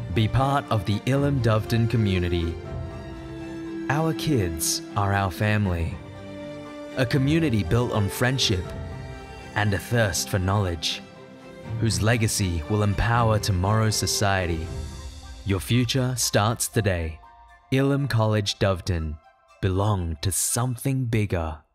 Be part of the Ilim Doveton community. Our kids are our family. A community built on friendship and a thirst for knowledge, whose legacy will empower tomorrow's society. Your future starts today. Ilim College Doveton belong to something bigger.